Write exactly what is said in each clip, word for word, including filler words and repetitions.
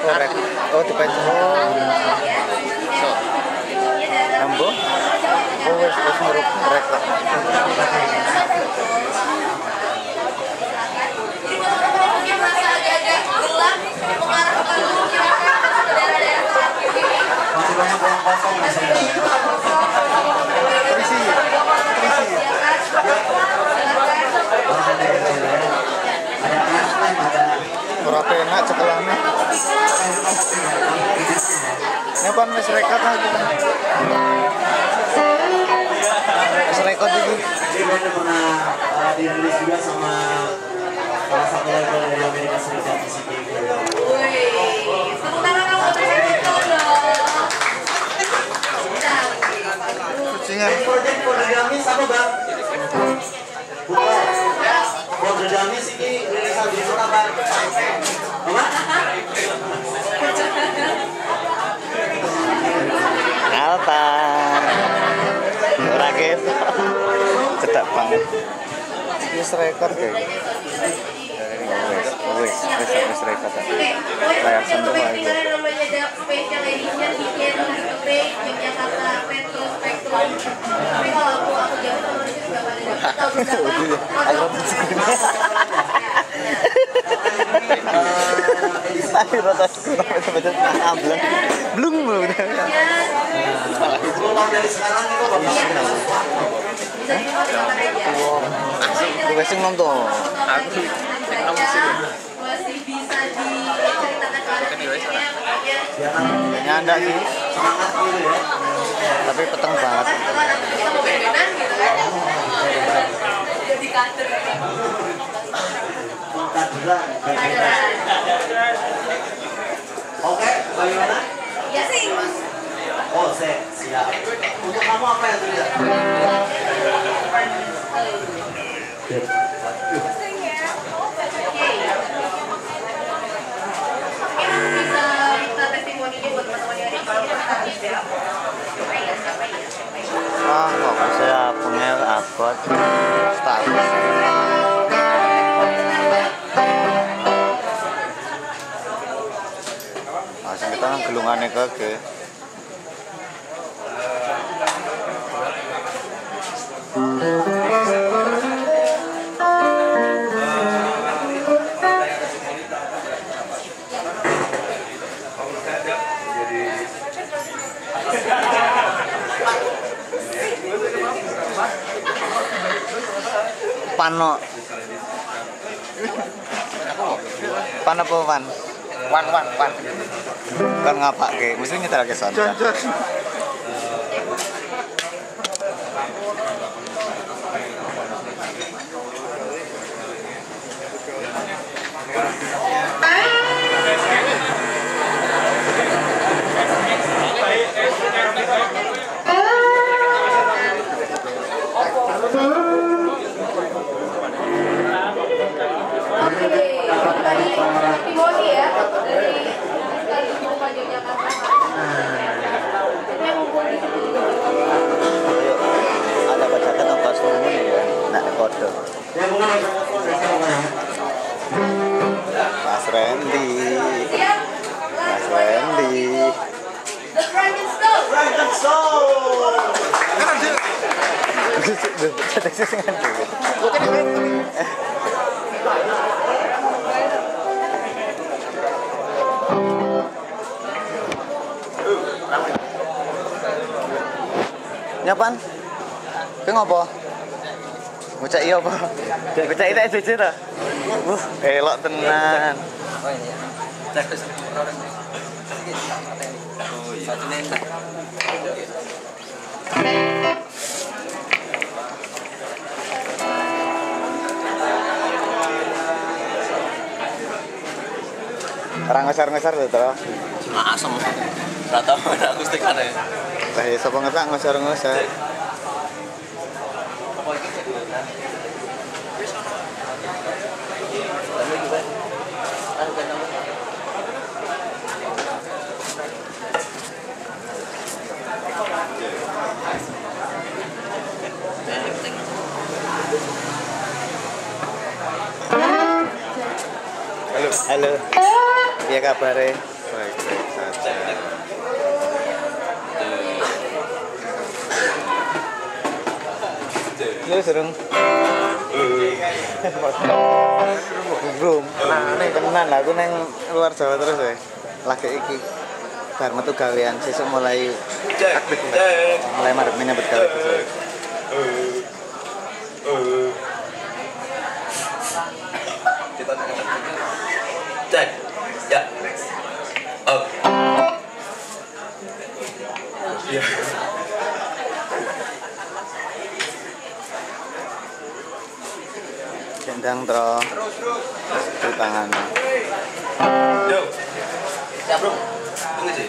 Oh, rek. Oh, dipencet. Oh. So. Ambo. Oh, wis wis ngeruk rek. Masih banyak ruang kosong di sini. Terisi. Terisi. Ora penak cekelane. Nyapan wis rekat lagi. Wis rekat iki. Jadi gue pernah uh, dirilis juga sama salah satu label dari Amerika Serikat di sini. Wih, sementara kamu tersenyum dong. Kucingan. Project Border Damis apa bang? Bukan. Border Damis ini rilisan di mana bang? Apa? Alta. Ora gitu. Cedak banget. Wis rekor kayak. Wis, wis, wis wis rekor. Layar sentuh aja. Namanya special edition bikin cafe Yogyakarta Petro Spektrum. Tapi kalau aku aku jauh sama itu juga pada dapat. Tapi rotasi betul-betul ambleng. Blung lu udah. Pulang dari sekarang itu bapak. Gue sing nom tuh. Aku sing nom sih. Masih bisa diceritakan Nyanda sih. Semangat gitu ya. Tapi peteng banget. kita mau berenan gitu kan. Jadi kader. Kaderan. Oke, bagaimana? Ya sih. Oh, saya siap. Untuk kamu apa yang terlihat? Bisa minta testimoninya buat teman-teman yang ada di sini. Ah, kok saya punya upload status. Langsung kita gelungannya ke Pano. Pan apa pan? Wan wan wan. Kan ngapak ke, mesti nyetel ke sana. Testimoni ya dari sekaligus rumah Yogyakarta. Ini mumpung di situ juga. Ayo, ada bacakan apa semua ya? Nak kode. Ya, bukan ada Mas Randy. Siap. Mas Randy. The Dragon Stone. Dragon Soul. Nyapan? Ki ngopo? Ngucak iya apa? Ngucak itu S D C ta? Wuh, elok tenan. Oh iya. Terus. Oh iya. Satu nenda. Orang ngeser-ngeser tuh terus. Asem. Rata mana akustik ada. Lah ya sapa ngetak ngeser-ngeser. Halo, halo. Iya kabarnya? Baik-baik saja. Lu serung. Belum. Nah, tenan lah aku neng luar Jawa terus ya. Lagi iki. Bar metu gawean sesuk mulai aktif. Mulai maret menyambut gawe. Cek. Ya. Oh. Iya. Gendang tro. Terus tangan. Yo. Siap, Bro. Tunggu sih.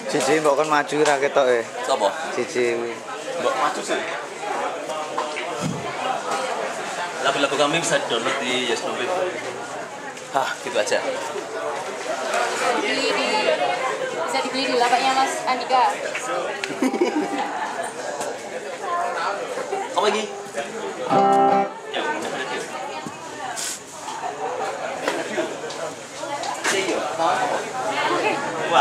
Cici mbok kon maju ra ketok e. Sopo? Cici. Mbok maju sih. Lagu-lagu kami bisa download di Yes Movie. Hah, gitu aja. Dibeli di bisa dibeli di lapaknya Mas Andika. Apa lagi? Ya, udah review. Iya. Wah,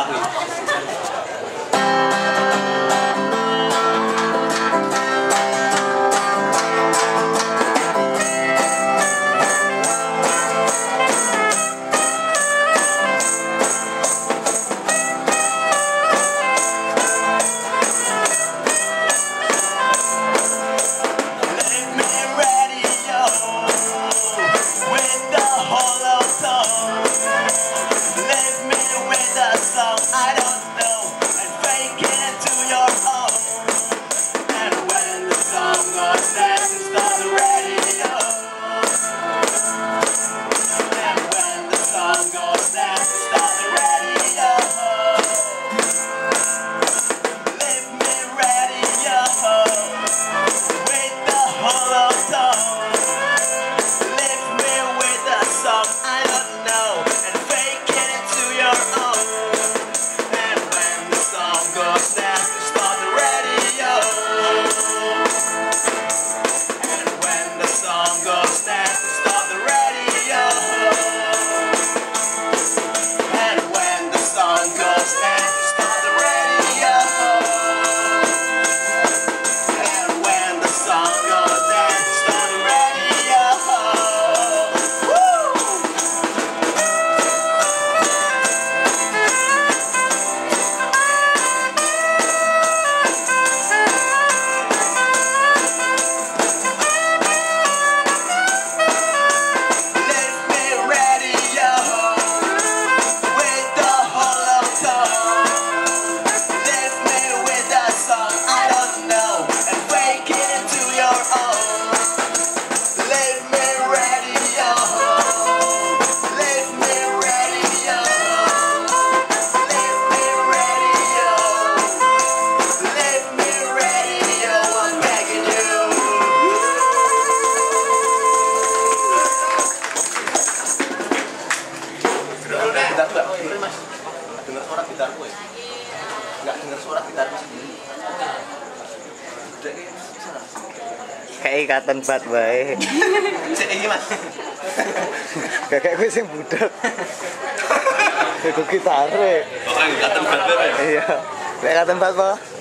kayak ikatan bat bae. Sik iki Mas. Kakek gue sing budak. Iku gitare. Oh, ikatan bat bae. Iya. Kayak ikatan bat apa?